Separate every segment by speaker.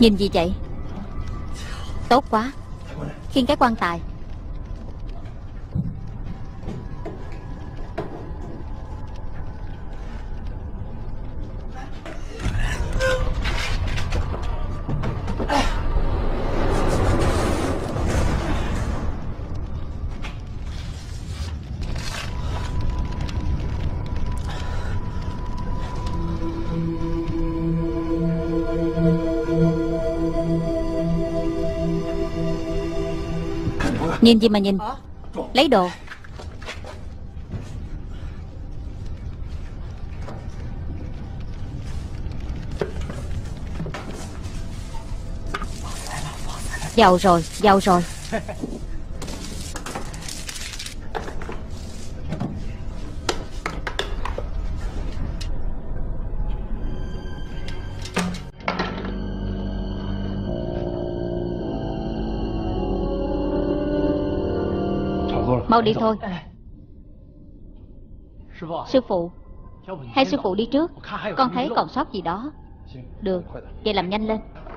Speaker 1: Nhìn gì vậy? Tốt quá. Khiêng cái quan tài. Nhìn gì mà nhìn? Lấy đồ. Giàu rồi, giàu rồi. Mau đi thôi. Sư phụ, hay sư phụ đi trước. Con thấy còn sót gì đó. Được, vậy làm nhanh lên.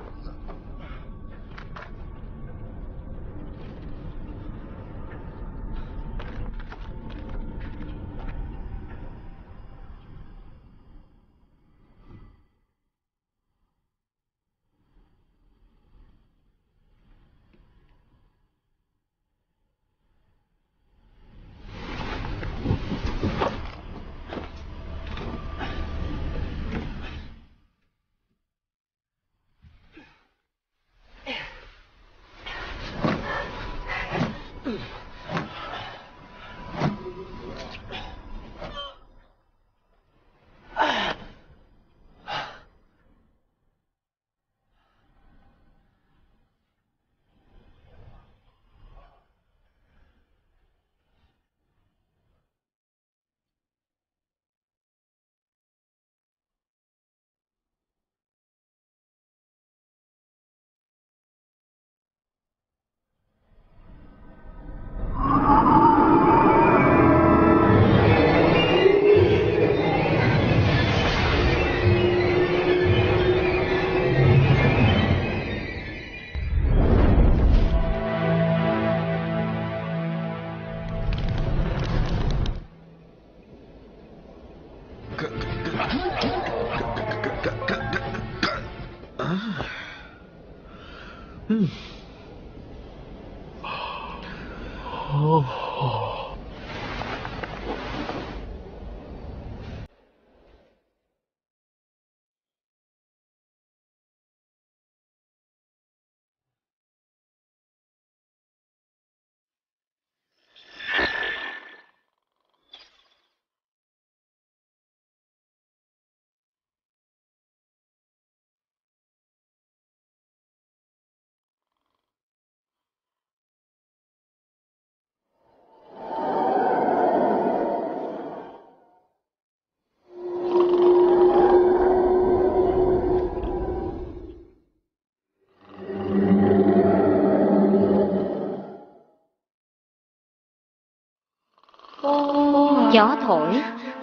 Speaker 1: Gió thổi,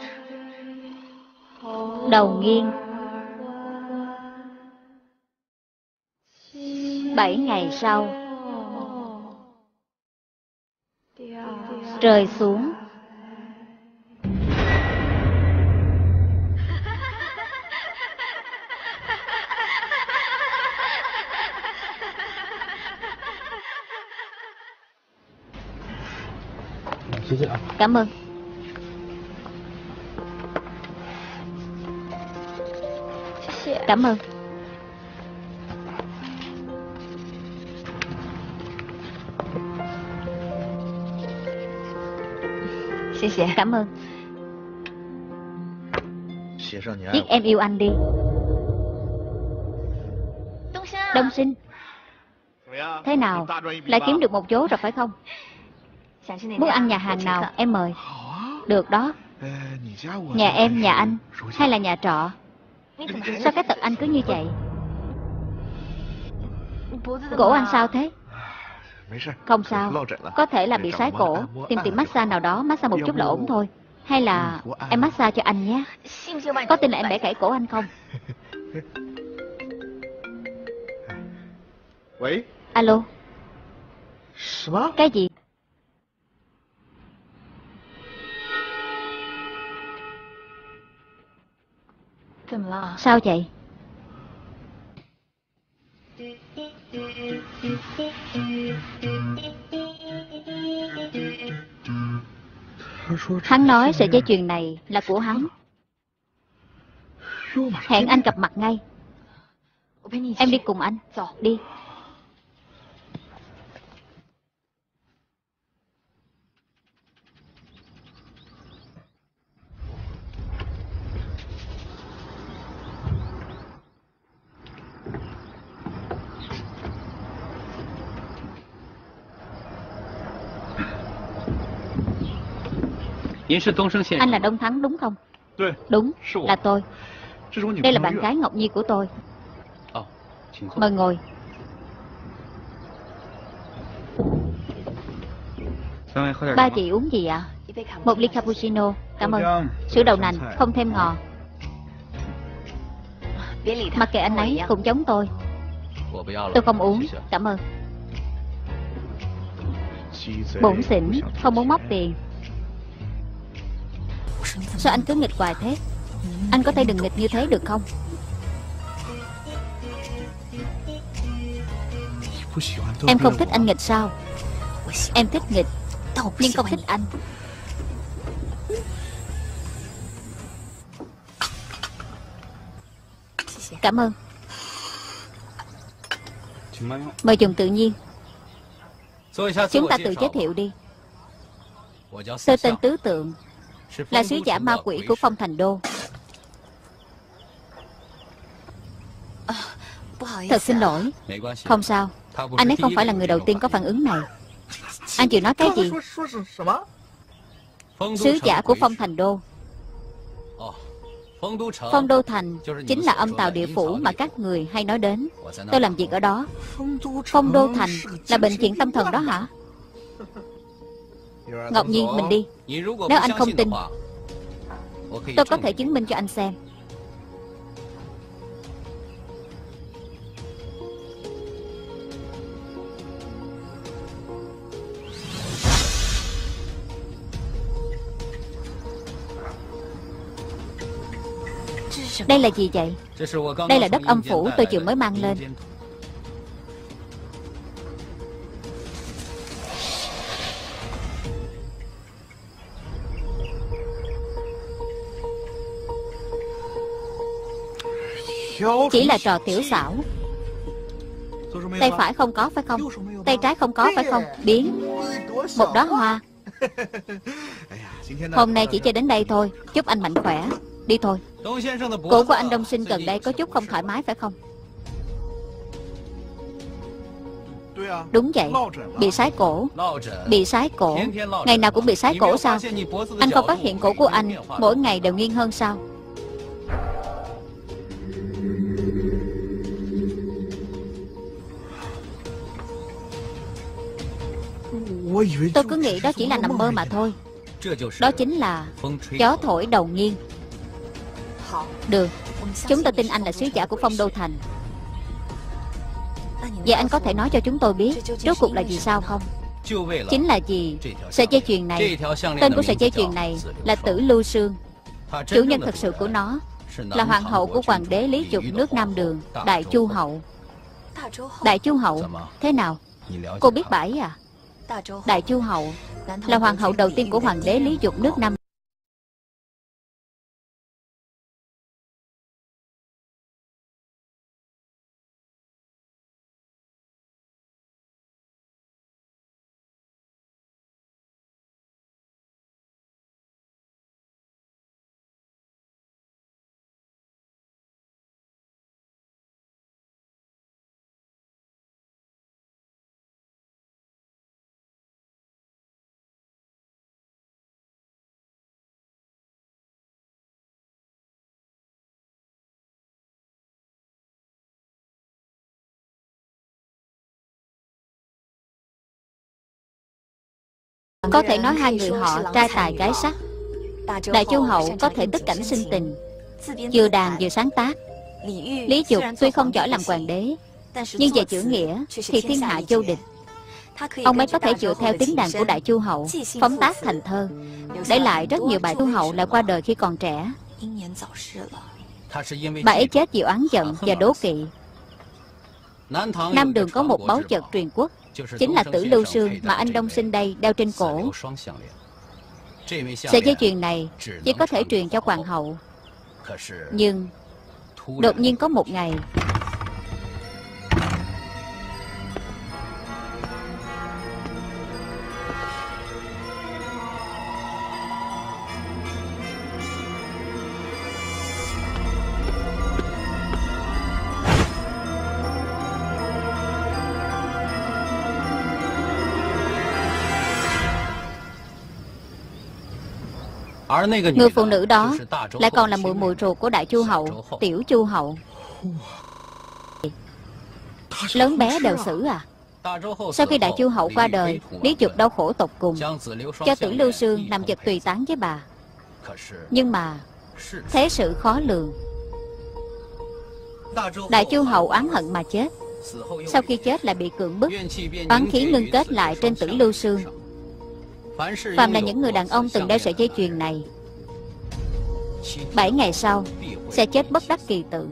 Speaker 1: đầu nghiêng. 7 ngày sau, rơi xuống. Cảm ơn. Cảm ơn. Cảm ơn. Viết em yêu anh đi. Đông Sinh, thế nào? Lại kiếm được một chỗ rồi phải không? Muốn ăn nhà hàng nào em mời. Được đó. Nhà em, nhà anh hay là nhà trọ? Sao cái tật anh cứ như vậy? Cổ anh sao thế? Không sao, có thể là bị sái cổ. Tìm tiệm massage nào đó massage một chút là ổn thôi. Hay là em massage cho anh nhé. Có tin là em bẻ gãy cổ anh không? Alo. Cái gì? Sao vậy? Hắn nói sợi dây chuyền này là của hắn. Hẹn anh gặp mặt ngay. Em đi cùng anh. Đi. Anh là Đông Thắng đúng không? Đúng, là tôi. Đây là bạn gái Ngọc Nhi của tôi. Mời ngồi. Ba chị uống gì ạ? Một ly cappuccino, cảm ơn. Sữa đậu nành, không thêm ngọt. Mặc kệ anh ấy, cũng giống tôi. Tôi không uống, cảm ơn. Bủn xỉn, không muốn móc tiền. Sao anh cứ nghịch hoài thế? Anh có thể đừng nghịch như thế được không? Em không thích anh nghịch sao? Em thích nghịch, nhưng không thích anh. Cảm ơn. Mời dùng tự nhiên. Chúng ta tự giới thiệu đi. Tôi tên Tứ Tượng, là sứ giả ma quỷ của Phong Thành Đô. Thật xin lỗi. Không sao. Anh ấy không phải là người đầu tiên có phản ứng này. Anh chịu nói cái gì? Sứ giả của Phong Thành Đô. Phong Đô Thành chính là âm tào địa phủ mà các người hay nói đến. Tôi làm việc ở đó. Phong Đô Thành là bệnh viện tâm thần đó hả? Ngọc Nhi, mình đi. Nếu anh không tin, tôi có thể chứng minh cho anh xem. Đây là gì vậy? Đây là đất âm phủ tôi vừa mới mang lên. Chỉ là trò tiểu xảo. Tay phải không có phải không? Tay trái không có phải không? Biến một đóa hoa. Hôm nay chỉ chơi đến đây thôi. Chúc anh mạnh khỏe. Đi thôi. Cổ của anh Đông Sinh gần đây có chút không thoải mái phải không? Đúng vậy. Bị sái cổ. Bị sái cổ. Ngày nào cũng bị sái cổ sao? Anh không phát hiện cổ của anh mỗi ngày đều nghiêng hơn sao? Tôi cứ nghĩ đó chỉ là nằm mơ mà thôi. Đó chính là gió thổi đầu nghiêng. Được, chúng tôi tin anh là sứ giả của Phong Đô Thành. Vậy anh có thể nói cho chúng tôi biết rốt cuộc là gì sao không? Chính là gì? Sợi dây chuyền này. Tên của sợi dây chuyền này là Tử Lưu Sương. Chủ nhân thật sự của nó là hoàng hậu của hoàng đế Lý Dục nước Nam Đường, Đại Chu Hậu. Đại Chu Hậu? Thế nào? Cô biết bà ấy à? Đại Chu Hậu là hoàng hậu đầu tiên của hoàng đế Lý Dục nước Nam. Có thể nói hai người họ trai tài gái sắc. Đại Chu Hậu có thể tất cảnh sinh tình, vừa đàn vừa sáng tác. Lý Dục tuy không giỏi làm hoàng đế, Nhưng về chữ nghĩa thì thiên hạ vô địch. Ông ấy có thể dựa theo tiếng đàn của Đại Chu Hậu phóng tác thành thơ, để lại rất nhiều bài. Chu Hậu lại qua đời khi còn trẻ. Bà ấy chết vì oán giận và đố kỵ. Nam Đường có một báu vật truyền quốc, chính là Tử Lưu Sương mà anh Đông Sinh đây đeo trên cổ. Sợi dây chuyền này chỉ có thể truyền cho hoàng hậu. Nhưng đột nhiên có một ngày, người phụ nữ đó lại còn là muội muội ruột của Đại Chu Hậu, Tiểu Chu Hậu. Lớn bé đều xử à? Sau khi Đại Chu Hậu qua đời, Lý Dục đau khổ tột cùng, cho Tử Lưu Sương làm vật tùy tán với bà. Nhưng mà thế sự khó lường. Đại Chu Hậu oán hận mà chết. Sau khi chết lại bị cưỡng bức, oán khí ngưng kết lại trên Tử Lưu Sương. Phàm là những người đàn ông từng đeo sợi dây chuyền này, 7 ngày sau sẽ chết bất đắc kỳ tử.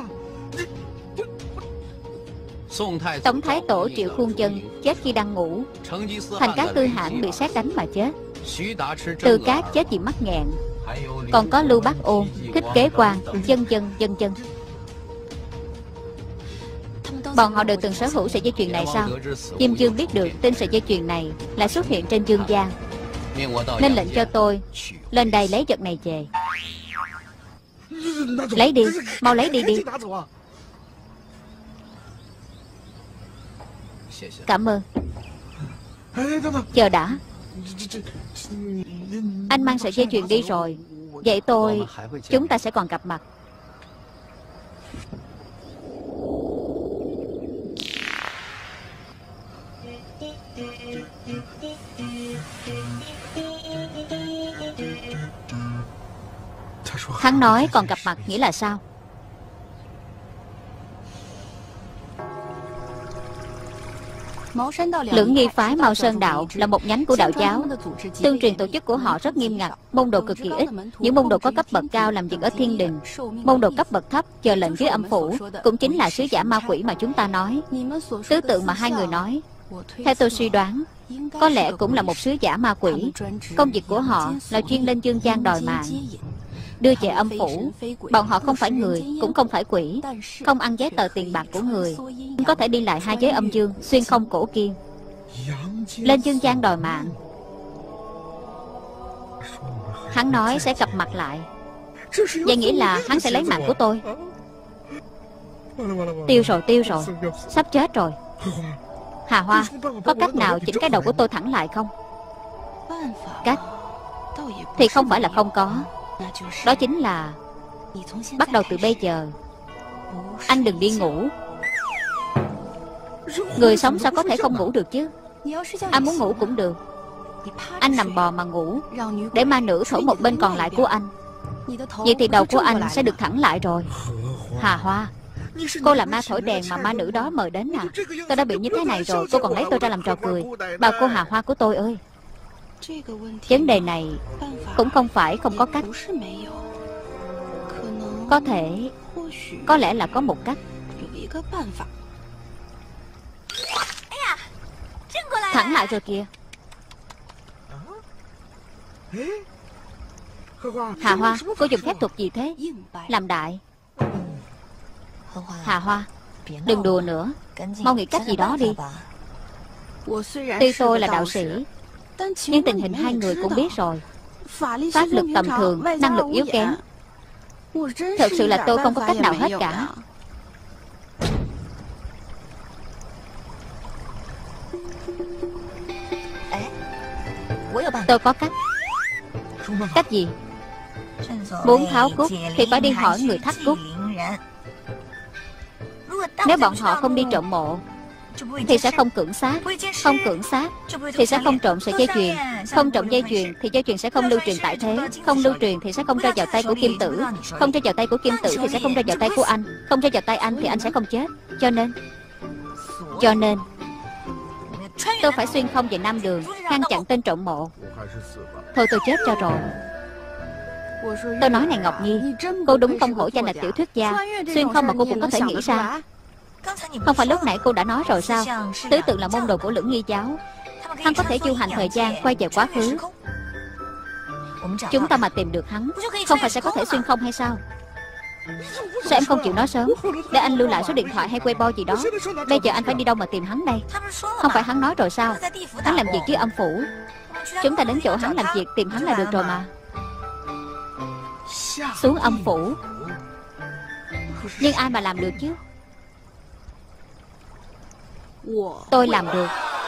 Speaker 1: Tổng Thái Tổ Triệu Khuôn Chân chết khi đang ngủ. Thành Cát Tư Hãn bị sét đánh mà chết. Từ Cát chết vì mắc nghẹn. Còn có Lưu Bác Ôn, Thích Kế Quang, vân vân. Bọn họ đều từng sở hữu sợi dây chuyền này sao? Diêm Dương biết được tin sợi dây chuyền này lại xuất hiện trên Dương gian, nên lệnh cho tôi lên đây lấy vật này về. Lấy đi, mau lấy đi đi. Cảm ơn. Chờ đã. Anh mang sợi dây chuyền đi rồi, vậy chúng ta sẽ còn gặp mặt. Hắn nói còn gặp mặt nghĩa là sao? Lưỡng nghi phái Mao Sơn Đạo là một nhánh của đạo giáo. Tương truyền tổ chức của họ rất nghiêm ngặt, môn đồ cực kỳ ít. Những môn đồ có cấp bậc cao làm việc ở thiên đình, môn đồ cấp bậc thấp chờ lệnh dưới âm phủ, cũng chính là sứ giả ma quỷ mà chúng ta nói. Tứ tượng mà hai người nói, theo tôi suy đoán, có lẽ cũng là một sứ giả ma quỷ. Công việc của họ là chuyên lên dương gian đòi mạng, đưa về âm phủ. Bọn họ không phải người, cũng không phải quỷ, không ăn giấy tờ tiền bạc của người, có thể đi lại hai giới âm dương, xuyên không cổ kim, lên dương gian đòi mạng. Hắn nói sẽ gặp mặt lại, vậy nghĩa là hắn sẽ lấy mạng của tôi. Tiêu rồi, sắp chết rồi. Hà Hoa, có cách nào chỉnh cái đầu của tôi thẳng lại không? Cách thì không phải là không có. Đó chính là bắt đầu từ bây giờ anh đừng đi ngủ. Người sống sao có thể không ngủ được chứ? Anh muốn ngủ cũng được. Anh nằm bò mà ngủ, để ma nữ thổi một bên còn lại của anh. Vậy thì đầu của anh sẽ được thẳng lại rồi. Hà Hoa, cô là ma thổi đèn mà ma nữ đó mời đến à? Tôi đã bị như thế này rồi, cô còn lấy tôi ra làm trò cười. Bà cô Hà Hoa của tôi ơi, vấn đề này cũng không phải không có cách. Có thể, có lẽ là có một cách. Thẳng lại rồi kìa. Hà Hoa, cô dùng phép thuật gì thế? Làm đại. Hà Hoa, đừng đùa nữa, mau nghĩ cách gì đó đi. Tuy tôi là đạo sĩ, nhưng tình hình hai người cũng biết rồi. Pháp lực tầm thường, năng lực yếu kém. Thật sự là tôi không có cách nào hết cả. Tôi có cách. Cách gì? Muốn tháo cúc thì phải đi hỏi người thắt cúc. Nếu bọn họ không đi trộm mộ thì sẽ không cưỡng xác. Không cưỡng xác thì sẽ không trộm sợi dây chuyền. Không trộm dây chuyền thì dây chuyền sẽ không lưu truyền tại thế. Không lưu truyền thì sẽ không rơi vào tay của Kim Tử. Không rơi vào tay của Kim Tử thì sẽ không rơi vào tay của anh. Không rơi vào tay anh thì anh sẽ không chết. Cho nên Cho nên tôi phải xuyên không về Nam Đường, ngăn chặn tên trộm mộ. Thôi tôi chết cho rồi. Tôi nói này Ngọc Nhi, cô đúng không hổ danh là tiểu thuyết gia. Xuyên không mà cô cũng có thể nghĩ ra. Không phải lúc nãy cô đã nói rồi sao? Tứ tượng là môn đồ của Lưỡng Nghi giáo. Hắn có thể du hành thời gian, quay về quá khứ. Chúng ta mà tìm được hắn, không phải sẽ có thể xuyên không hay sao? Sao em không chịu nói sớm, để anh lưu lại số điện thoại hay Weibo gì đó? Bây giờ anh phải đi đâu mà tìm hắn đây? Không phải hắn nói rồi sao? Hắn làm việc với âm phủ. Chúng ta đến chỗ hắn làm việc tìm hắn là được rồi mà. Xuống âm phủ. Nhưng ai mà làm được chứ? Tôi làm được.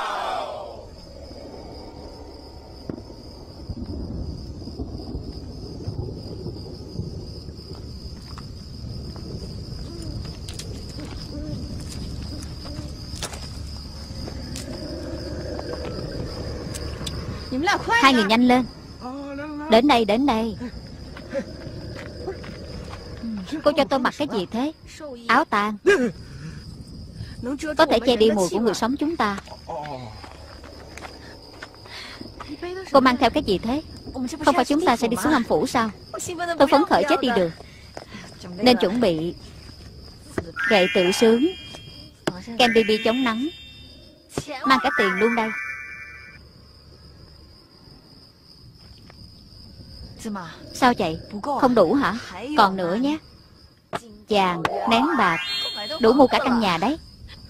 Speaker 1: Hai người nhanh lên. Đến đây, đến đây. Cô cho tôi mặc cái gì thế? Áo tang. Có thể che đi mùi của người sống chúng ta. Cô mang theo cái gì thế? Không phải chúng ta sẽ đi xuống âm phủ sao? Tôi phấn khởi chết đi được. Nên chuẩn bị gậy tự sướng, kem BB chống nắng. Mang cả tiền luôn đây. Sao vậy? Không đủ hả? Còn nữa nhé. Vàng, nén bạc, đủ mua cả căn nhà đấy.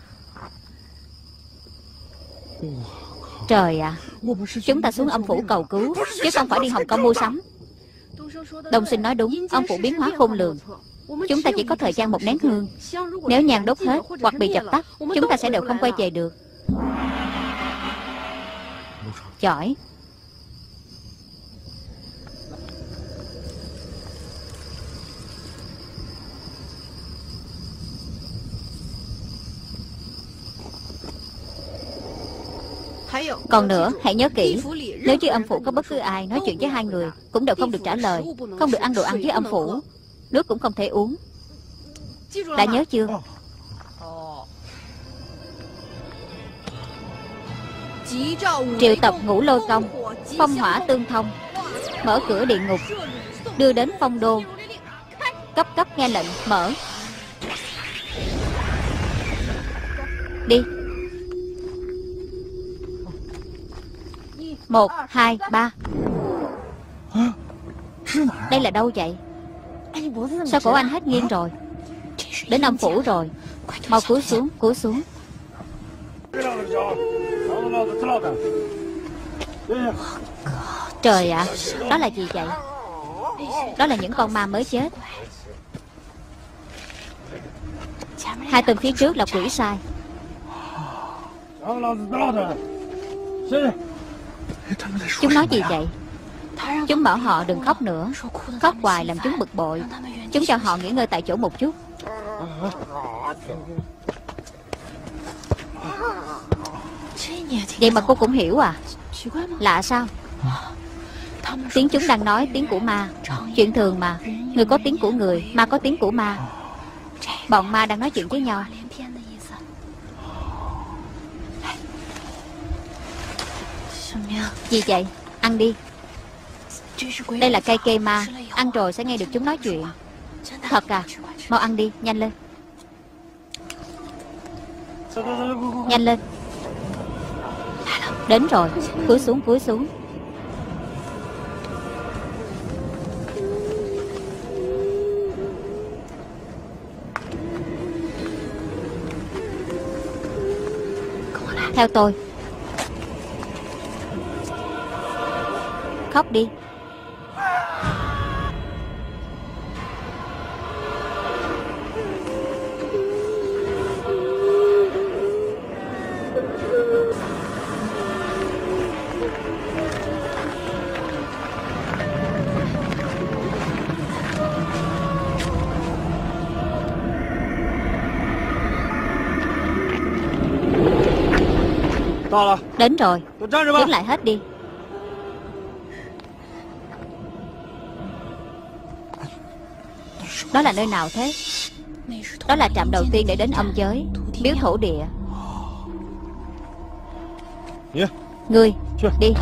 Speaker 1: Trời ạ, chúng ta xuống âm phủ cầu cứu, chứ không phải đi Hồng Kông mua sắm. Đồng Sinh nói đúng, âm phủ biến hóa khôn lường. Chúng ta chỉ có thời gian một nén hương. Nếu nhang đốt hết hoặc bị dập tắt, chúng ta sẽ đều không quay về được. Giỏi. Còn nữa, hãy nhớ kỹ, nếu dưới âm phủ có bất cứ ai nói chuyện với hai người, cũng đều không được trả lời, không được ăn đồ ăn dưới âm phủ, nước cũng không thể uống. Đã nhớ chưa? Triệu tập Ngũ Lôi Công, phong hỏa tương thông, mở cửa địa ngục, đưa đến phong đô. Cấp cấp nghe lệnh, mở. Đi. 1, 2, 3. Đây là đâu vậy? Sao cổ anh hết nghiêng rồi? Đến âm phủ rồi. Mau cúi xuống, cúi xuống. Trời ạ, đó là gì vậy? Đó là những con ma mới chết. Hai tên phía trước là quỷ sai. Chúng nói gì vậy? Chúng bảo họ đừng khóc nữa. Khóc hoài làm chúng bực bội. Chúng cho họ nghỉ ngơi tại chỗ một chút. Vậy mà cô cũng hiểu à? Lạ sao? Tiếng chúng đang nói tiếng của ma. Chuyện thường mà. Người có tiếng của người, ma có tiếng của ma. Bọn ma đang nói chuyện với nhau. Gì vậy? Ăn đi. Đây là cây kê ma. Ăn rồi sẽ nghe được chúng nói chuyện. Thật à? Mau ăn đi, nhanh lên. Nhanh lên. Đến rồi. Cúi xuống, cúi xuống. Theo tôi. Khóc đi. Đến rồi. Đứng lại hết đi. Đó là nơi nào thế? Đó là trạm đầu tiên để đến âm giới, miếu thổ địa. Ngươi, đi.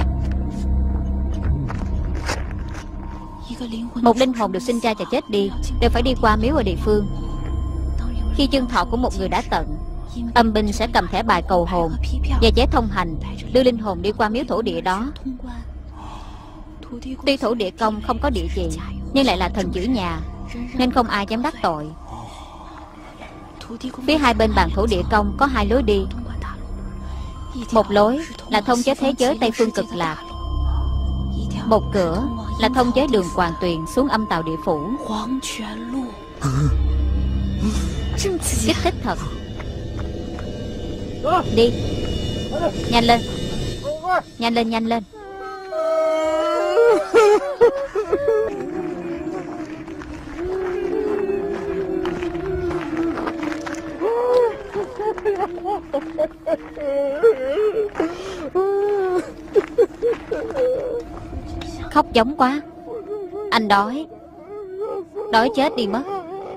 Speaker 1: Một linh hồn được sinh ra và chết đi đều phải đi qua miếu ở địa phương. Khi chân thọ của một người đã tận, âm binh sẽ cầm thẻ bài cầu hồn và giấy thông hành đưa linh hồn đi qua miếu thổ địa đó. Tuy thổ địa công không có địa vị, nhưng lại là thần giữ nhà, nên không ai dám đắc tội. Phía hai bên bàn thổ địa công có hai lối đi. Một lối là thông tới thế giới Tây Phương Cực Lạc, một cửa là thông tới đường Hoàng Tuyền xuống âm tào địa phủ. Kích thích thật. Đi. Nhanh lên. Nhanh lên, nhanh lên. Khóc giống quá. Anh đói. Đói chết đi mất.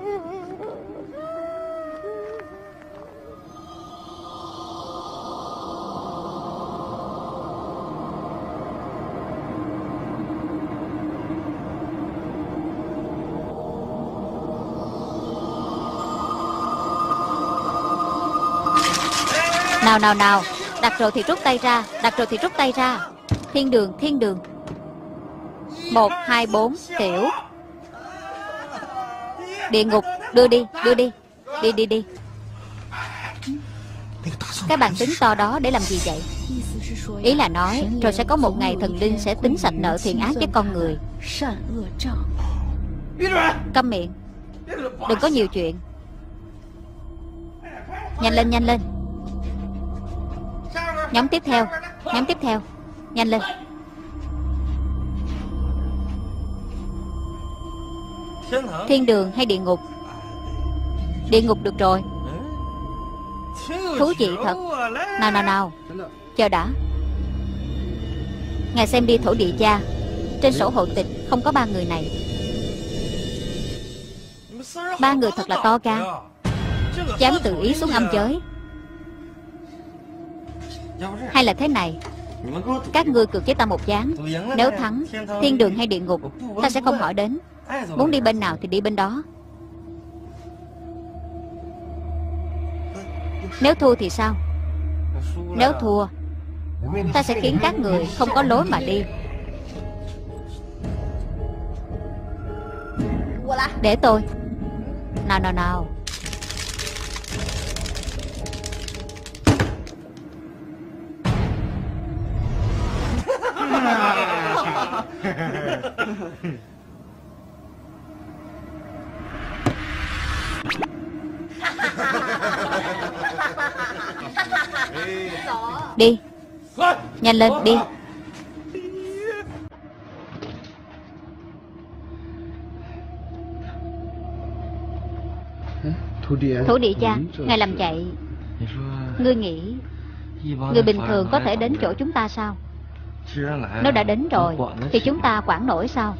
Speaker 1: Nào nào nào, đặt rồi thì rút tay ra, đặt rồi thì rút tay ra. Thiên đường, thiên đường. 1, 2, 4, tiểu. Địa ngục, đưa đi, đưa đi. Đi đi đi. Cái bàn tính to đó để làm gì vậy? Ý là nói rồi sẽ có một ngày thần linh sẽ tính sạch nợ thiện ác với con người. Câm miệng. Đừng có nhiều chuyện. Nhanh lên, nhanh lên. Nhóm tiếp theo. Nhóm tiếp theo. Nhanh lên. Thiên đường hay địa ngục? Địa ngục được rồi. Thú vị thật. Nào nào nào, chờ đã. Ngài xem đi thổ địa gia. Trên sổ hộ tịch không có 3 người này. 3 người thật là to gan, dám tự ý xuống âm giới. Hay là thế này, các ngươi cược với ta một ván. Nếu thắng, thiên đường hay địa ngục ta sẽ không hỏi đến. Muốn đi bên nào thì đi bên đó. Nếu thua thì sao? Nếu thua, ta sẽ khiến các người không có lối mà đi. Để tôi. Nào nào nào. Đi. Nhanh lên, đi. Thổ địa cha, ngài làm vậy. Ngươi nghĩ người bình thường có thể đến chỗ chúng ta sao? Nếu đã đến rồi thì chúng ta quản nổi sao?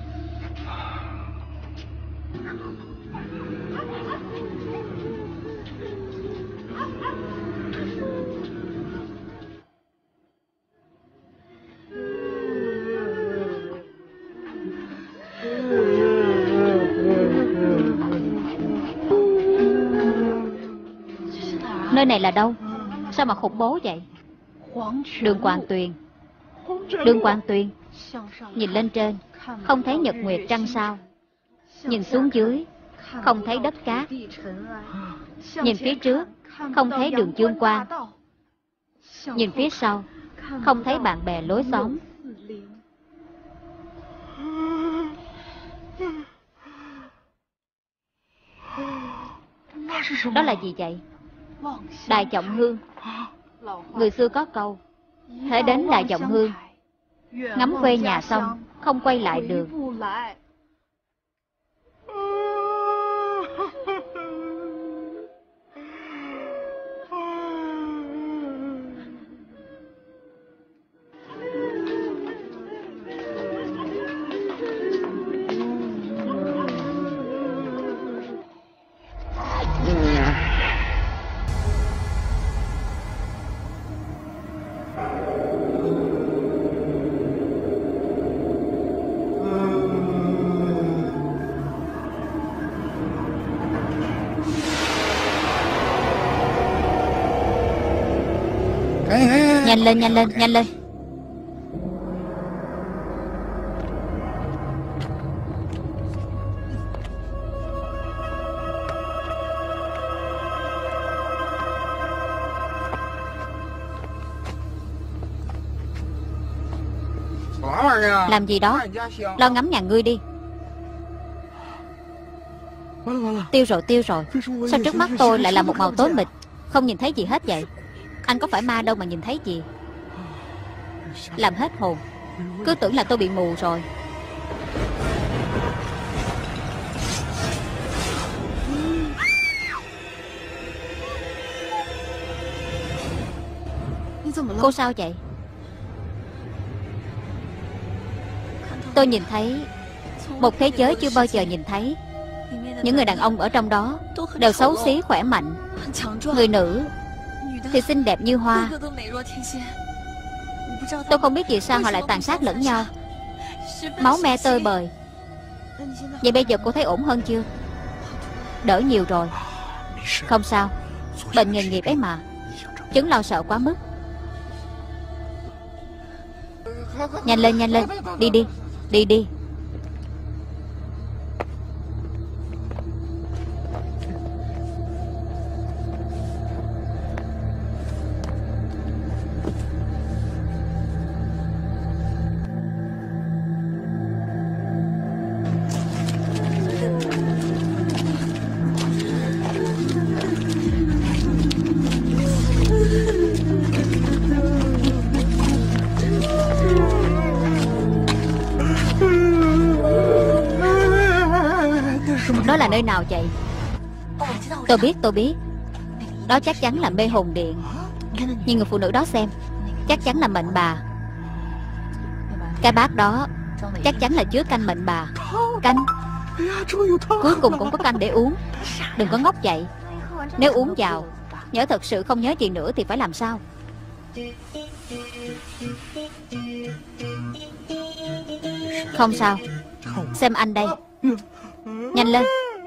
Speaker 1: Nơi này là đâu? Sao mà khủng bố vậy? Đường Hoàng Tuyền. Đường Hoàng Tuyền. Nhìn lên trên không thấy nhật nguyệt trăng sao. Nhìn xuống dưới không thấy đất cát. Nhìn phía trước không thấy đường chương quan. Nhìn phía sau không thấy bạn bè lối xóm. Đó là gì vậy? Đài Trọng Hương. Người xưa có câu: hễ đến Đài Trọng Hương, ngắm quê nhà xong không quay lại được. Nhanh lên, nhanh lên, nhanh lên. Làm gì đó? Lo ngắm nhà ngươi đi. Tiêu rồi, tiêu rồi. Sao trước mắt tôi lại là một màu tối mịt, không nhìn thấy gì hết vậy? Anh có phải ma đâu mà nhìn thấy gì. Làm hết hồn. Cứ tưởng là tôi bị mù rồi. Cô sao vậy? Tôi nhìn thấy một thế giới chưa bao giờ nhìn thấy. Những người đàn ông ở trong đó đều xấu xí khỏe mạnh, người nữ thì xinh đẹp như hoa. Tôi không biết vì sao họ lại tàn sát lẫn nhau, máu me tơi bời. Vậy bây giờ cô thấy ổn hơn chưa? Đỡ nhiều rồi. Không sao, bệnh nghề nghiệp ấy mà. Chứng lo sợ quá mức. Nhanh lên, nhanh lên. Đi đi, đi đi. Đó là nơi nào vậy? Tôi biết. Đó chắc chắn là mê hồn điện. Nhưng người phụ nữ đó xem, chắc chắn là mệnh bà. Cái bát đó chắc chắn là chứa canh mệnh bà. Canh? Cuối cùng cũng có canh để uống. Đừng có ngốc vậy. Nếu uống vào, nhỡ thật sự không nhớ gì nữa thì phải làm sao? Không sao. Xem anh đây. Nhanh lên.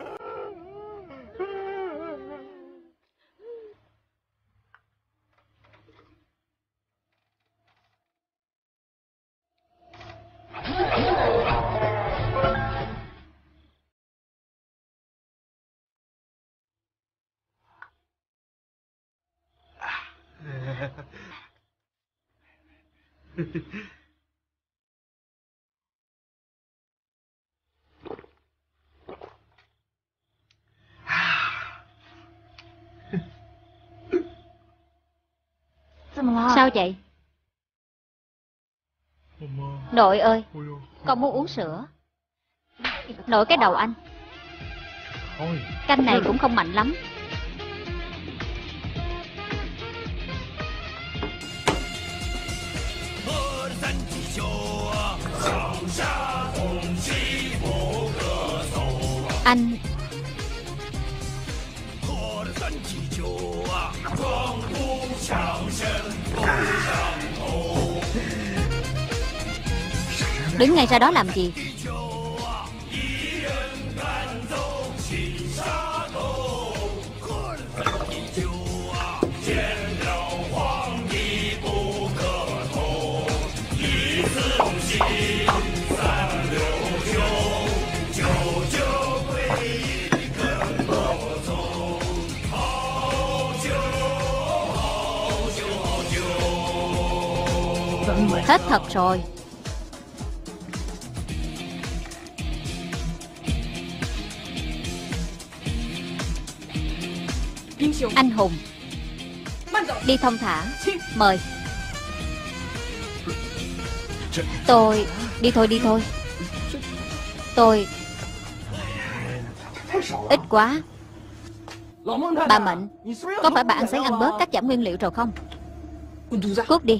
Speaker 1: Sao vậy? Nội ơi, con muốn uống sữa. Nội cái đầu anh. Canh này cũng không mạnh lắm. Anh đứng ngay ra đó làm gì? Hết thật rồi. Anh hùng, đi thong thả. Mời. Tôi đi thôi, đi thôi. Tôi ít quá. Bà Mệnh, có phải bà ăn sáng ăn bớt cắt giảm nguyên liệu rồi không? Cút đi.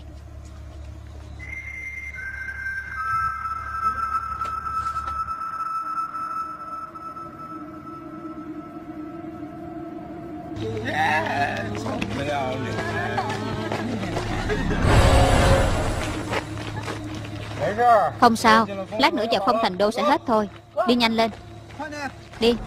Speaker 1: Không sao, lát nữa vào Phong Thành Đô sẽ hết thôi. Đi nhanh lên. Đi.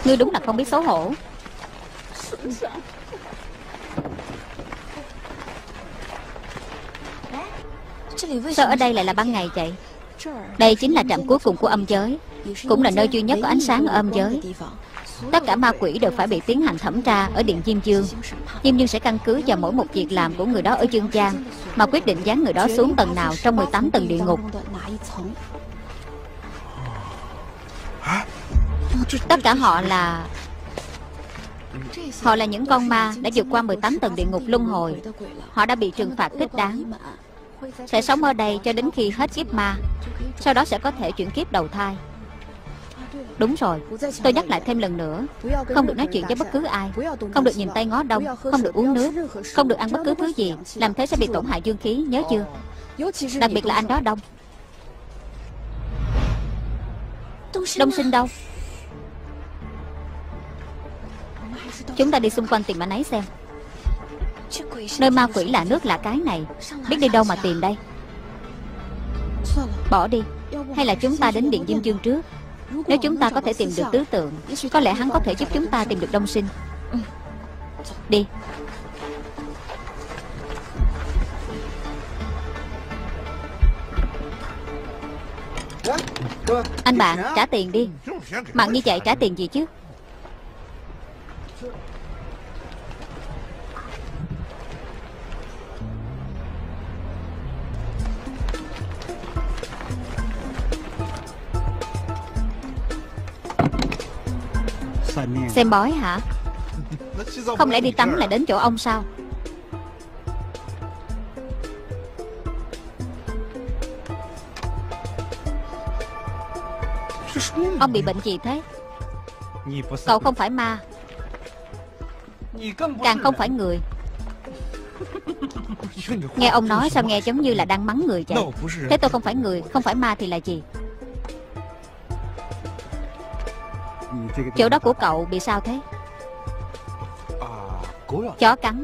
Speaker 1: Ngươi đúng là không biết xấu hổ. Sao ở đây lại là ban ngày vậy? Đây chính là trạm cuối cùng của âm giới, cũng là nơi duy nhất có ánh sáng ở âm giới. Tất cả ma quỷ đều phải bị tiến hành thẩm tra ở Điện Diêm Dương. Diêm Dương sẽ căn cứ vào mỗi một việc làm của người đó ở dương gian mà quyết định giáng người đó xuống tầng nào trong 18 tầng địa ngục. Tất cả họ là những con ma đã vượt qua 18 tầng địa ngục luân hồi. Họ đã bị trừng phạt thích đáng, sẽ sống ở đây cho đến khi hết kiếp ma, sau đó sẽ có thể chuyển kiếp đầu thai. Đúng rồi, tôi nhắc lại thêm lần nữa, không được nói chuyện với bất cứ ai, không được nhìn tay ngó đông, không được uống nước, không được ăn bất cứ thứ gì, làm thế sẽ bị tổn hại dương khí, nhớ chưa? Đặc biệt là anh đó Đông. Đông Sinh đâu? Chúng ta đi xung quanh tìm anh ấy xem. Nơi ma quỷ lạ nước lạ cái này, biết đi đâu mà tìm đây? Bỏ đi. Hay là chúng ta đến Điện Diêm Dương trước. Nếu chúng ta có thể tìm được tứ tượng, có lẽ hắn có thể giúp chúng ta tìm được Đông Sinh. Đi. Anh bạn, trả tiền đi. Mặn như vậy trả tiền gì chứ? Xem bói hả? Không lẽ đi tắm lại đến chỗ ông sao? Ông bị bệnh gì thế? Cậu không phải ma, càng không phải người. Nghe ông nói sao nghe giống như là đang mắng người vậy? Thế tôi không phải người, không phải ma thì là gì? Chỗ đó của cậu bị sao thế? Chó cắn.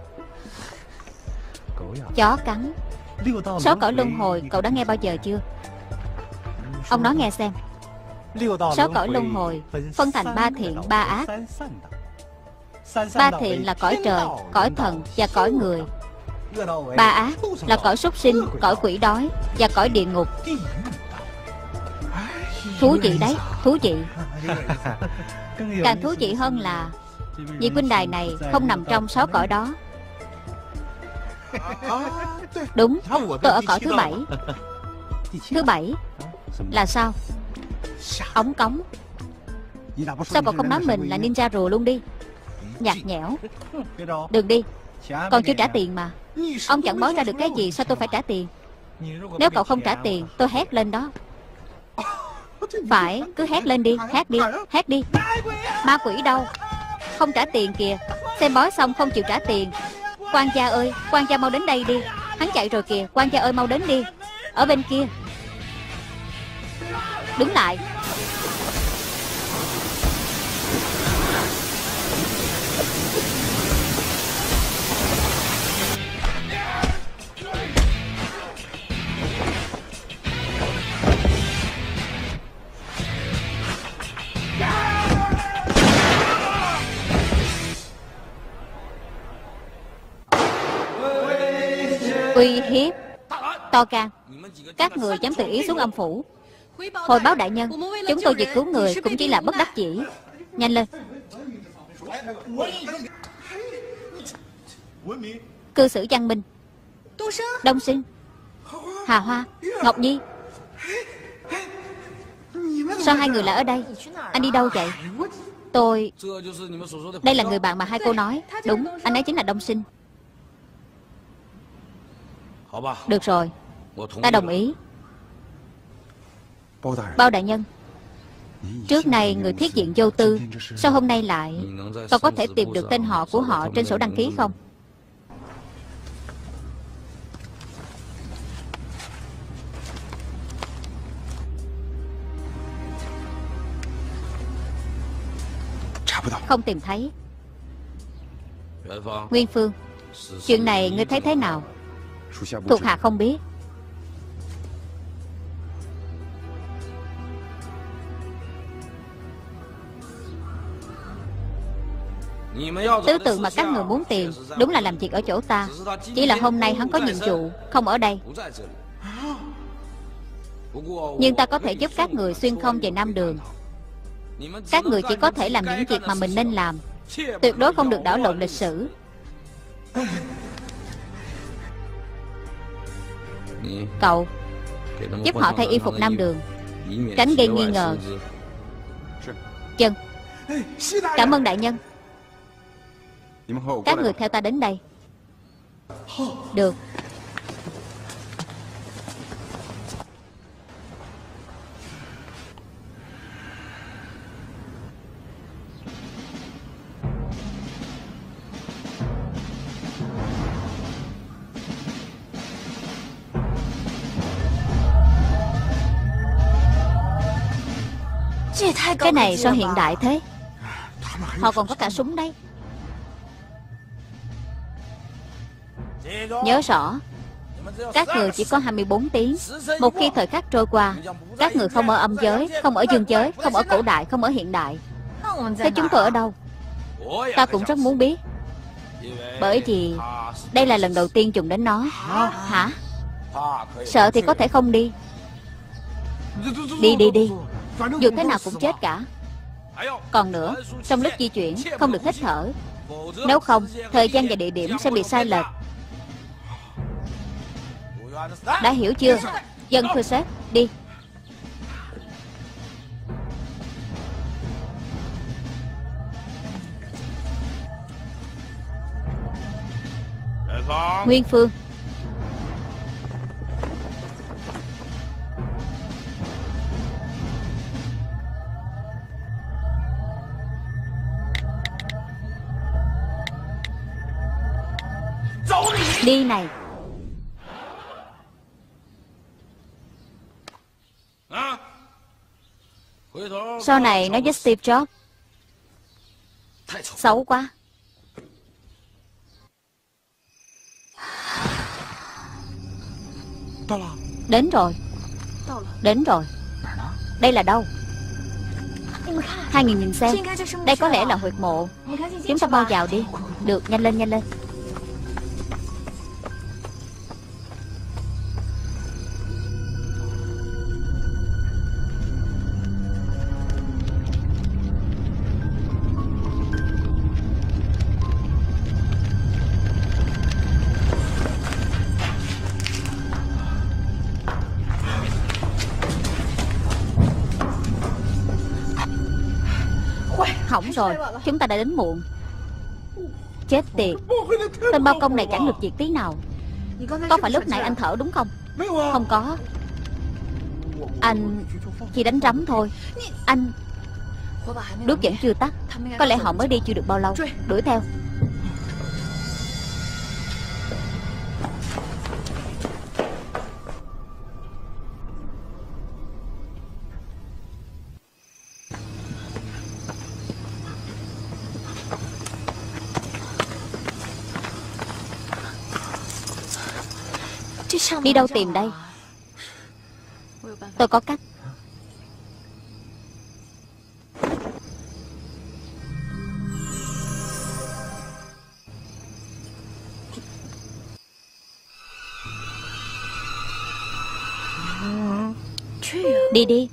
Speaker 1: Chó cắn. 6 cõi luân hồi cậu đã nghe bao giờ chưa? Ông nói nghe xem. 6 cõi luân hồi phân thành 3 thiện 3 ác. 3 thiện là cõi trời, cõi thần và cõi người. 3 ác là cõi súc sinh, cõi quỷ đói và cõi địa ngục. Thú vị đấy, thú vị. Càng thú vị hơn là vị huynh đài này không nằm trong 6 cõi đó. Đúng, tôi ở cõi thứ 7. Thứ 7 là sao? Ống cống. Sao cậu không nói mình là ninja rùa luôn đi? Nhạt nhẽo. Đừng đi, còn chưa trả tiền mà. Ông chẳng bói ra được cái gì, sao tôi phải trả tiền? Nếu cậu không trả tiền, tôi hét lên đó. Phải, cứ hét lên đi, hét đi, hét đi. Ma quỷ đâu? Không trả tiền kìa. Xem bói xong không chịu trả tiền. Quan gia ơi, quan gia mau đến đây đi. Hắn chạy rồi kìa, quan gia ơi mau đến đi. Ở bên kia. Đứng lại. Uy hiếp. To gan. Các người dám tự ý xuống âm phủ. Hồi báo đại nhân, chúng tôi việc cứu người cũng chỉ là bất đắc dĩ. Nhanh lên. Cư xử văn minh. Đông Sinh, Hà Hoa, Ngọc Nhi. Sao hai người lại ở đây? Anh đi đâu vậy? Tôi... Đây là người bạn mà hai cô nói. Đúng, anh ấy chính là Đông Sinh. Được rồi, ta đồng ý. Bao đại nhân, trước này người thiết diện vô tư, sao hôm nay lại... Cậu có thể tìm được tên họ của họ trên sổ đăng ký không? Không tìm thấy. Nguyên Phương, chuyện này ngươi thấy thế nào? Thuộc hạ không biết. Tứ tượng mà các người muốn tìm đúng là làm việc ở chỗ ta. Chỉ là hôm nay hắn có nhiệm vụ không ở đây. Nhưng ta có thể giúp các người xuyên không về Nam Đường. Các người chỉ có thể làm những việc mà mình nên làm, tuyệt đối không được đảo lộn lịch sử. Cậu giúp họ thay y phục Nam Đường, tránh gây nghi ngờ. Chân. Cảm ơn đại nhân. Các người theo ta đến đây. Được. Cái này sao hiện đại thế? Họ còn có cả súng đấy. Nhớ rõ, các người chỉ có 24 tiếng. Một khi thời khắc trôi qua, các người không ở âm giới, không ở dương giới, không ở cổ đại, không ở hiện đại. Thế chúng tôi ở đâu? Ta cũng rất muốn biết. Bởi vì đây là lần đầu tiên dùng đến nó. Hả? Sợ thì có thể không đi. Đi đi đi. Dù thế nào cũng chết cả. Còn nữa, trong lúc di chuyển không được hít thở. Nếu không, thời gian và địa điểm sẽ bị sai lệch. Đã hiểu chưa? Dân thưa sếp, đi. Nguyên Phương. Đi này. Sau này nói với Steve Jobs. Xấu quá. Đến rồi. Đến rồi. Đây là đâu? Hai người nhìn xem. Đây có lẽ là huyệt mộ. Chúng ta bao vào đi. Được, nhanh lên nhanh lên. Hỏng rồi, chúng ta đã đến muộn. Chết tiệt. Tên bao công này chẳng được việc tí nào. Có phải lúc nãy anh thở đúng không? Không có. Anh chỉ đánh rắm thôi. Anh... Đuốc vẫn chưa tắt. Có lẽ họ mới đi chưa được bao lâu. Đuổi theo. Đi đâu tìm đây? Tôi có cách. Đi đi.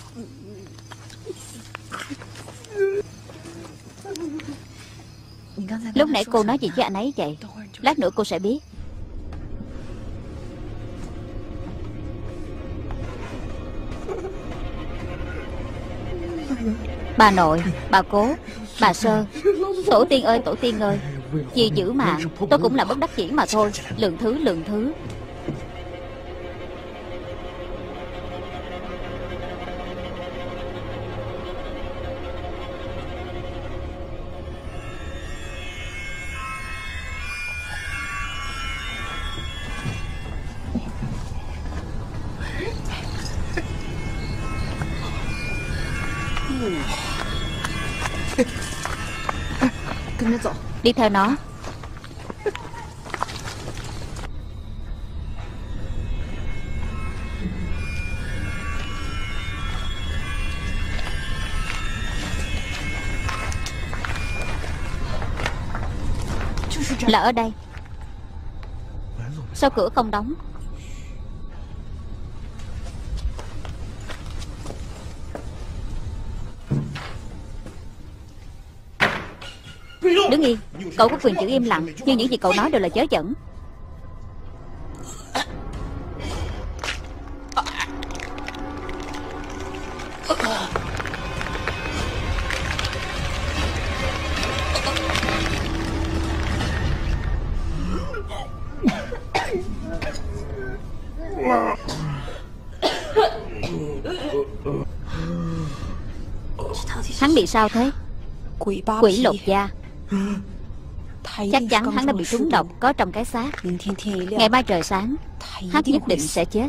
Speaker 1: Lúc nãy cô nói gì với anh ấy vậy? Lát nữa cô sẽ biết. Bà nội, bà cố, bà Sơ. Tổ tiên ơi, vì giữ mạng tôi cũng là bất đắc dĩ mà thôi. Lượng thứ. Đi theo nó. Là ở đây. Sao cửa không đóng? Đứng yên. Cậu có quyền giữ im lặng, nhưng những gì cậu nói đều là chớ dẫn. Hắn bị sao thế? Quỷ lột da. Chắc chắn hắn đã bị trúng độc có trong cái xác. Ngày mai trời sáng, hắn nhất định sẽ chết.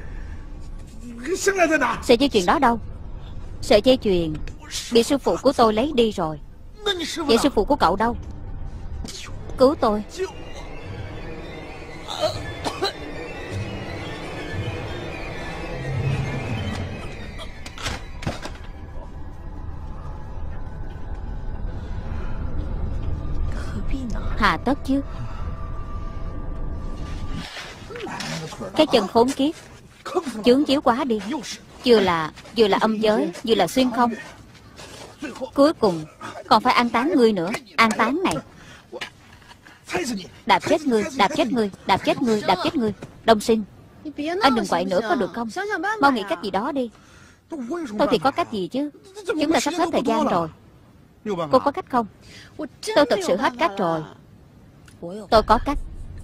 Speaker 1: Sợi dây chuyền đó đâu? Sợi dây chuyền bị sư phụ của tôi lấy đi rồi. Vậy sư phụ của cậu đâu? Cứu tôi. Hà tất chứ. Cái chân khốn kiếp, chướng chiếu quá đi. Vừa là âm giới, vừa là xuyên không. Cuối cùng còn phải an táng ngươi nữa. An táng này. Đạp chết ngươi, đạp chết ngươi, đạp chết ngươi, đạp chết ngươi. Đông Sinh, anh đừng quậy nữa có được không? Mau nghĩ cách gì đó đi. Tôi thì có cách gì chứ. Chúng ta sắp hết thời gian rồi. Cô có cách không? Tôi thật sự hết cách rồi. Tôi có cách.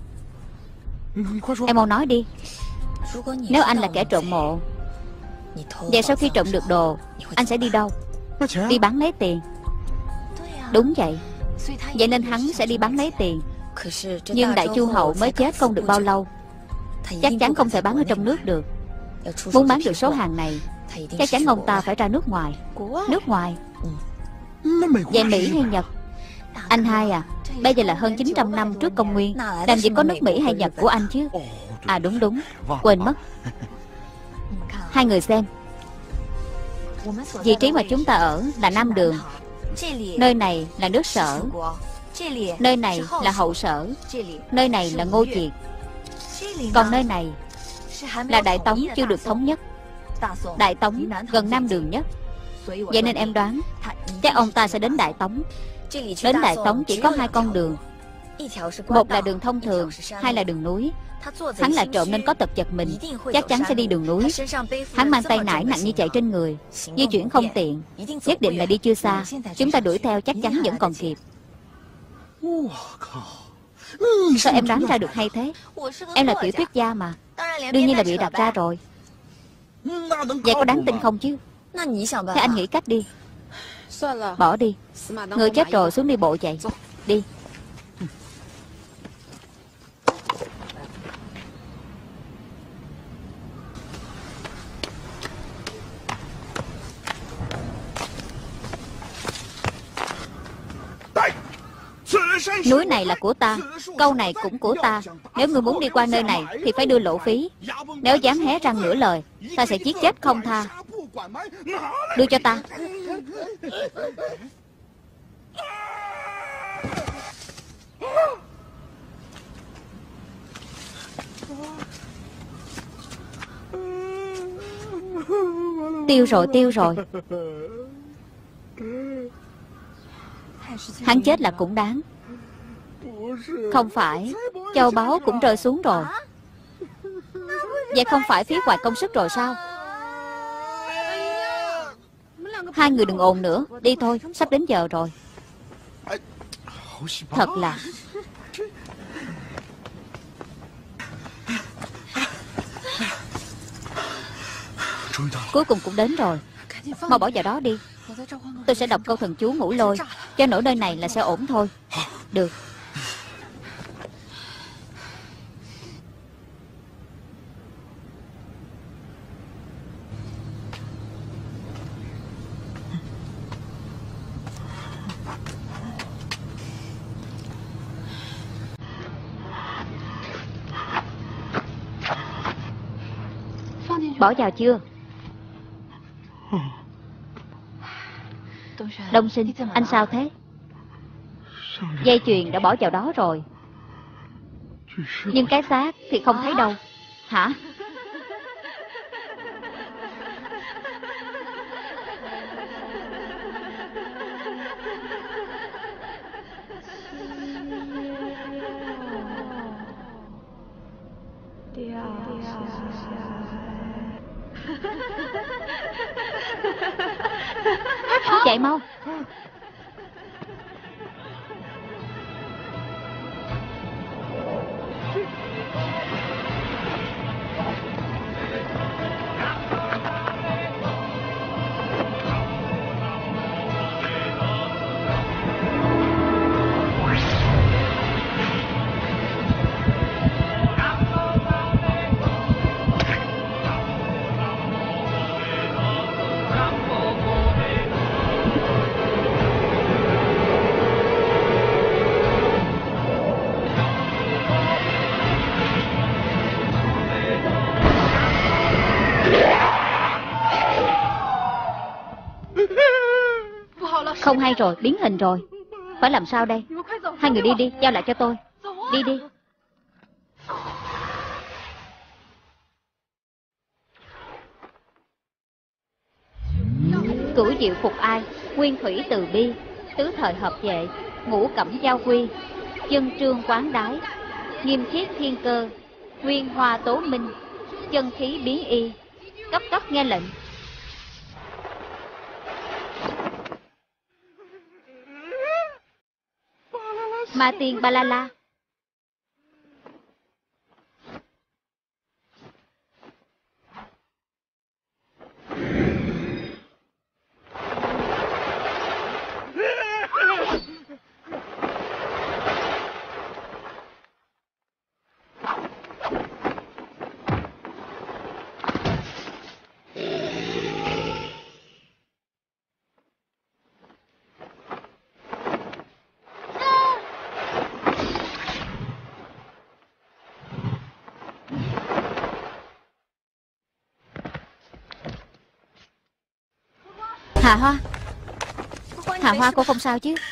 Speaker 1: Em mau nói đi. Nếu anh là kẻ trộm mộ, vậy sau khi trộm được đồ, anh sẽ đi đâu? Đi bán lấy tiền. Đúng vậy. Vậy nên hắn sẽ đi bán lấy tiền. Nhưng Đại Chu Hậu mới chết không được bao lâu, chắc chắn không thể bán ở trong nước được. Muốn bán được số hàng này, chắc chắn ông ta phải ra nước ngoài. Nước ngoài? Vậy Mỹ hay Nhật? Anh hai à, bây giờ là hơn 900 năm trước công nguyên, làm gì có nước Mỹ hay Nhật của anh chứ. À đúng, quên mất. Hai người xem. Vị trí mà chúng ta ở là Nam Đường. Nơi này là nước Sở. Nơi này là Hậu Sở. Nơi này là Ngô Triệt. Còn nơi này là Đại Tống chưa được thống nhất. Đại Tống gần Nam Đường nhất. Vậy nên em đoán chắc ông ta sẽ đến Đại Tống. Đến Đại Tống chỉ có hai con đường. Một là đường thông thường, hai là đường núi. Hắn là trộm nên có tật giật mình, chắc chắn sẽ đi đường núi. Hắn mang tay nải nặng như chạy trên người, di chuyển không tiện, nhất định là đi chưa xa. Chúng ta đuổi theo chắc chắn vẫn còn kịp. Sao em đoán ra được hay thế? Em là tiểu thuyết gia mà, đương nhiên là bị đặt ra rồi. Vậy có đáng tin không chứ? Thế anh nghĩ cách đi. Bỏ đi. Người chết rồi xuống đi bộ chạy. Đi. Núi này là của ta, câu này cũng của ta. Nếu ngươi muốn đi qua nơi này thì phải đưa lộ phí. Nếu dám hé răng nửa lời, ta sẽ giết chết không tha. Đưa cho ta. Tiêu rồi, tiêu rồi. Hắn chết là cũng đáng. Không phải, châu báu cũng rơi xuống rồi. Vậy không phải phí hoài công sức rồi sao? Hai người đừng ồn nữa, đi thôi, sắp đến giờ rồi. Thật là. Cuối cùng cũng đến rồi. Mau bỏ vào đó đi. Tôi sẽ đọc câu thần chú ngũ lôi, cho nổ nơi này là sẽ ổn thôi. Được. Bỏ vào chưa? Đông Sinh, anh sao thế? Dây chuyền đã bỏ vào đó rồi. Nhưng cái xác thì không thấy đâu. Hả? Chạy mau. Không hay rồi, biến hình rồi. Phải làm sao đây? Hai người đi đi, giao lại cho tôi. Đi đi. Cửu diệu phục ai, nguyên thủy từ bi, tứ thời hợp vệ, ngũ cẩm giao quy, chân trương quán đái, nghiêm khiết thiên cơ, nguyên hoa tố minh, chân khí biến y. Cấp cấp nghe lệnh. Ma tiên Ba La La. Hà Hoa. Hà Hoa, cô không sao chứ?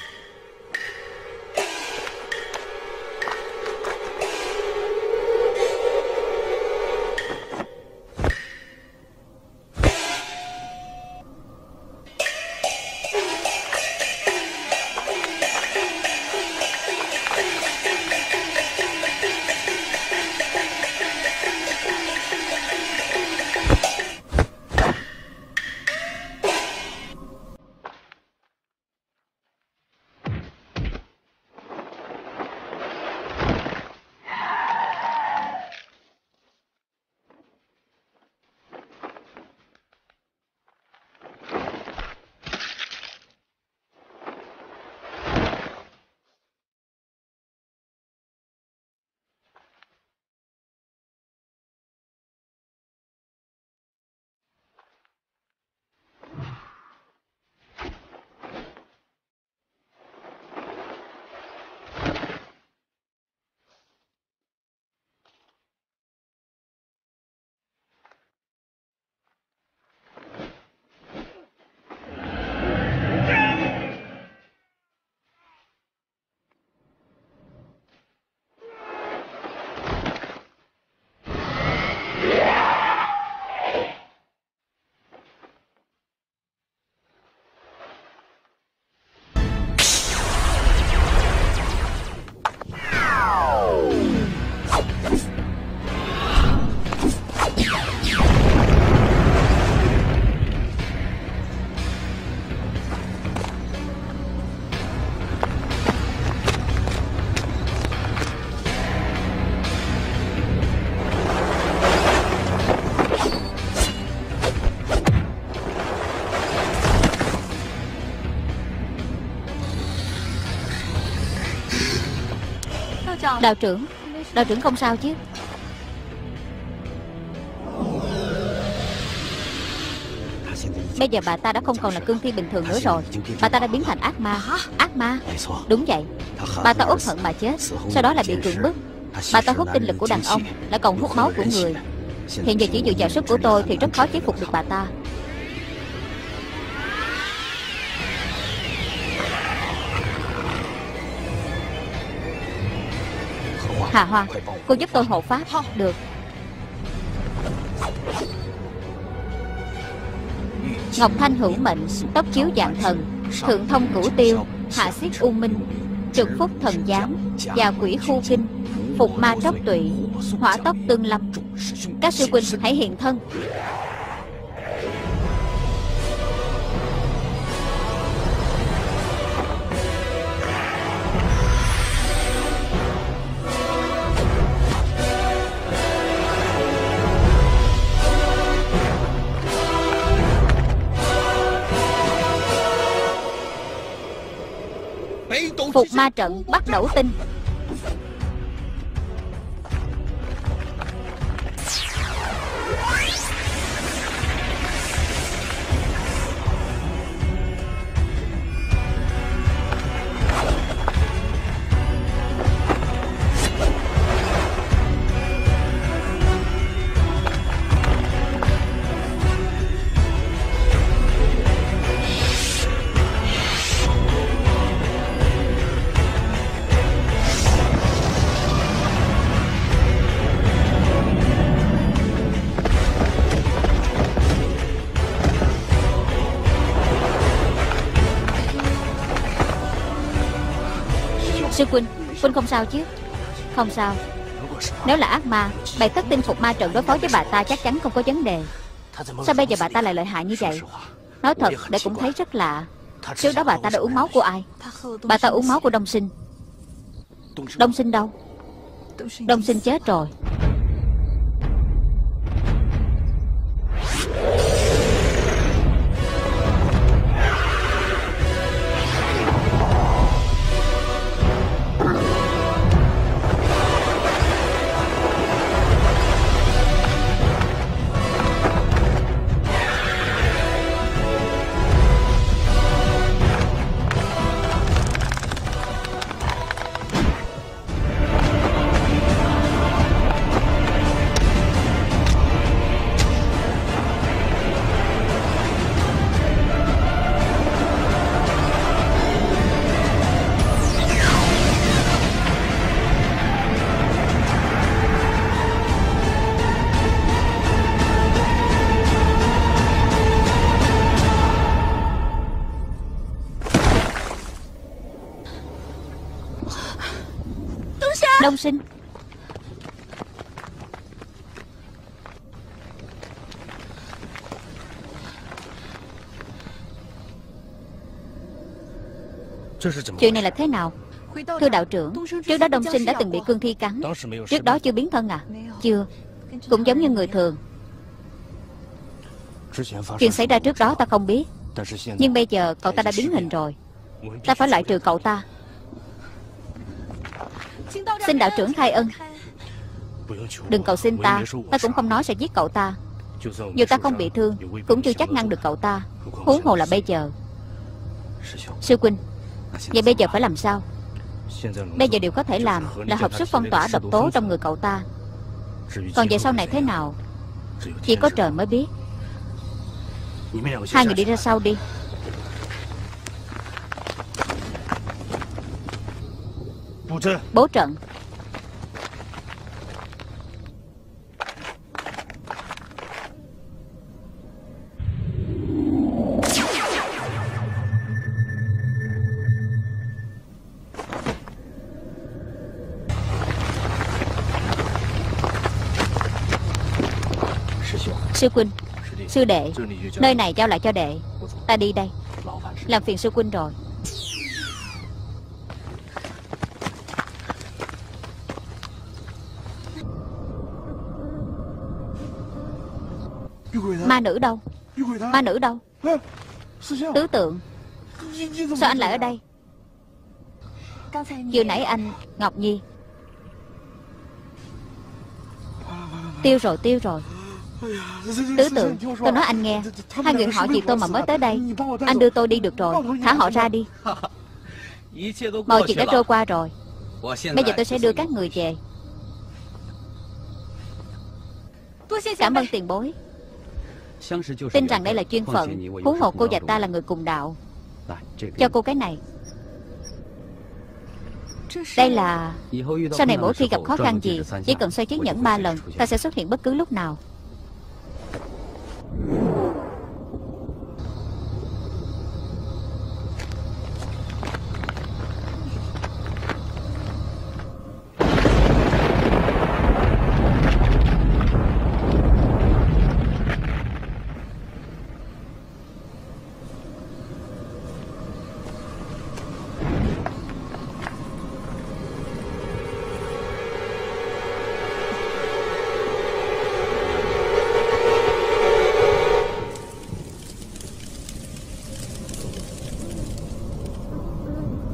Speaker 1: Đạo trưởng, đạo trưởng không sao chứ? Bây giờ bà ta đã không còn là cương thi bình thường nữa rồi. Bà ta đã biến thành ác ma. Ác ma? Đúng vậy. Bà ta uất hận mà chết, sau đó lại bị cưỡng bức. Bà ta hút tinh lực của đàn ông, lại còn hút máu của người. Hiện giờ chỉ dựa vào sức của tôi thì rất khó chế phục được bà ta. Hà Hoa, cô giúp tôi hộ pháp. Được. Ngọc Thanh hữu mệnh, tóc chiếu dạng thần, thượng thông cửu tiêu, hạ xiết u minh, trực phúc thần giám, và quỷ khu kinh, phục ma tróc tụy, hỏa tốc tương lâm. Các sư huynh hãy hiện thân. Phục ma trận bắt đầu tinh. Sư huynh, huynh không sao chứ? Không sao. Nếu là ác ma, bày tất tinh phục ma trận đối phó với bà ta chắc chắn không có vấn đề. Sao bây giờ bà ta lại lợi hại như vậy? Nói thật, để cũng thấy rất lạ. Trước đó bà ta đã uống máu của ai? Bà ta uống máu của Đông Sinh. Đông Sinh đâu? Đông Sinh chết rồi. Đông Sinh. Chuyện này là thế nào? Thưa đạo trưởng, trước đó Đông Sinh đã từng bị cương thi cắn. Trước đó chưa biến thân à? Chưa. Cũng giống như người thường. Chuyện xảy ra trước đó ta không biết. Nhưng bây giờ cậu ta đã biến hình rồi. Ta phải loại trừ cậu ta. Xin đạo trưởng khai ân. Đừng cầu xin ta. Ta cũng không nói sẽ giết cậu ta. Dù ta không bị thương cũng chưa chắc ngăn được cậu ta. Huống hồ là bây giờ. Sư huynh, vậy bây giờ phải làm sao? Bây giờ điều có thể làm là hợp sức phong tỏa độc tố trong người cậu ta. Còn về sau này thế nào, chỉ có trời mới biết. Hai người đi ra sau đi. Bố trận. Sư huynh, sư đệ, nơi này giao lại cho đệ. Ta đi đây. Làm phiền sư huynh rồi. Ma nữ đâu? Ma nữ đâu? Tứ tượng, sao anh lại ở đây? Vừa nãy anh... Ngọc Nhi. Tiêu rồi, tiêu rồi. Tứ tượng, tôi nói anh nghe. Hai người họ gì tôi mà mới tới đây. Anh đưa tôi đi được rồi. Thả họ ra đi. Mọi chuyện đã trôi qua rồi. Bây giờ tôi sẽ đưa các người về. Cảm ơn tiền bối. Tin rằng đây là chuyên phận. Huống hồ cô và ta là người cùng đạo. Cho cô cái này. Đây là... Sau này mỗi khi gặp khó khăn gì, chỉ cần xoay chiếc nhẫn 3 lần, ta sẽ xuất hiện bất cứ lúc nào.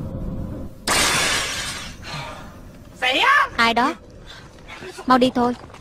Speaker 1: Ai đó? Mau đi thôi.